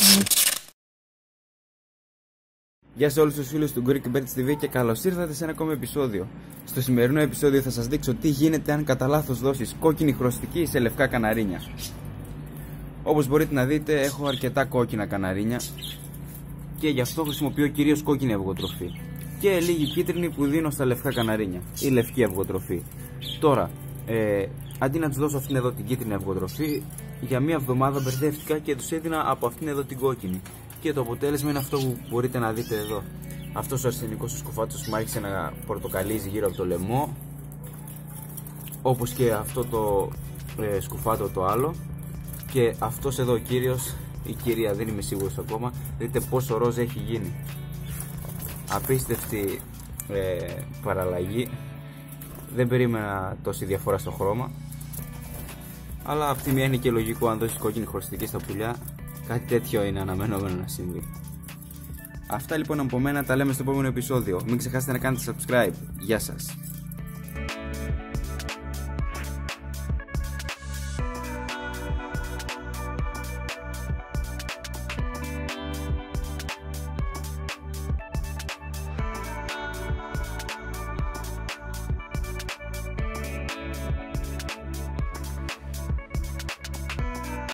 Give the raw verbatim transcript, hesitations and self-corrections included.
Γεια σε όλους τους φίλους του Greek Birds τι βι και καλώς ήρθατε σε ένα ακόμα επεισόδιο. Στο σημερινό επεισόδιο θα σας δείξω τι γίνεται αν κατά λάθος δώσεις κόκκινη χρωστική σε λευκά καναρίνια. Όπως μπορείτε να δείτε, έχω αρκετά κόκκινα καναρίνια και γι' αυτό χρησιμοποιώ κυρίως κόκκινη αυγοτροφή και λίγη κίτρινη που δίνω στα λευκά καναρίνια ή λευκή αυγοτροφή. Τώρα, ε, αντί να τους δώσω αυτήν εδώ την κίτρινη αυγοτροφή, για μία εβδομάδα μπερδεύτηκα και τους έδινα από αυτήν εδώ την κόκκινη. Και το αποτέλεσμα είναι αυτό που μπορείτε να δείτε εδώ. Αυτός ο αρσενικός ο σκουφάτος μου άρχισε να πορτοκαλίζει γύρω από το λαιμό, όπως και αυτό το ε, σκουφάτο το άλλο. Και αυτός εδώ ο κύριος, η κυρία, δεν είμαι σίγουρος ακόμα, δείτε πόσο ροζ έχει γίνει. Απίστευτη ε, παραλλαγή. Δεν περίμενα τόση διαφορά στο χρώμα, αλλά αυτή μία είναι και λογικό. Αν δώσεις κόκκινη χωριστική στα πουλιά, κάτι τέτοιο είναι αναμενόμενο να συμβεί. Αυτά λοιπόν από μένα, τα λέμε στο επόμενο επεισόδιο. Μην ξεχάσετε να κάνετε subscribe. Γεια σας.